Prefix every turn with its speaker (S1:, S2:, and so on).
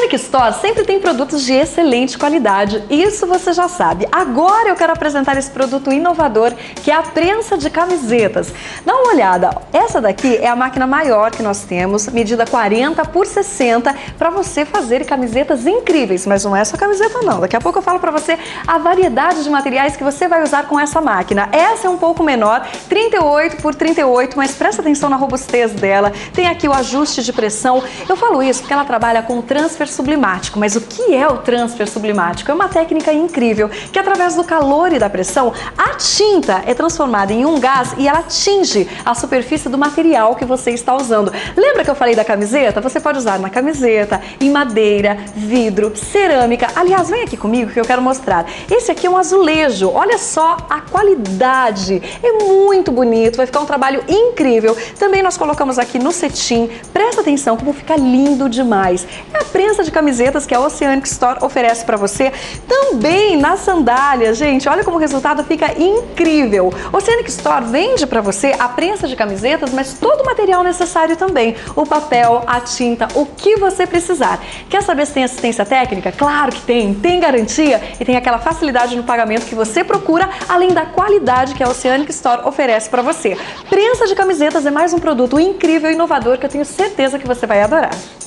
S1: Oceanic Store sempre tem produtos de excelente qualidade, isso você já sabe. Agora eu quero apresentar esse produto inovador, que é a prensa de camisetas. Dá uma olhada, essa daqui é a máquina maior que nós temos, medida 40 por 60, para você fazer camisetas incríveis. Mas não é só camiseta não, daqui a pouco eu falo para você a variedade de materiais que você vai usar com essa máquina. Essa é um pouco menor, 38 por 38, mas presta atenção na robustez dela. Tem aqui o ajuste de pressão. Eu falo isso porque ela trabalha com transfer sublimático. Mas o que é o transfer sublimático? É uma técnica incrível que, através do calor e da pressão, a tinta é transformada em um gás e ela atinge a superfície do material que você está usando. Lembra que eu falei da camiseta? Você pode usar na camiseta, em madeira, vidro, cerâmica. Aliás, vem aqui comigo que eu quero mostrar. Esse aqui é um azulejo. Olha só a qualidade. É muito bonito, vai ficar um trabalho incrível. Também nós colocamos aqui no cetim. Presta atenção como fica lindo demais. É a prensa de camisetas que a Oceanic Store oferece para você. Também nas sandálias, gente, olha como o resultado fica incrível. Oceanic Store vende para você a prensa de camisetas, mas todo o material necessário também. O papel, a tinta, o que você precisar. Quer saber se tem assistência técnica? Claro que tem. Tem garantia e tem aquela facilidade no pagamento que você procura, além da qualidade que a Oceanic Store oferece para você. Prensa de camisetas é mais um produto incrível e inovador que eu tenho certeza que você vai adorar.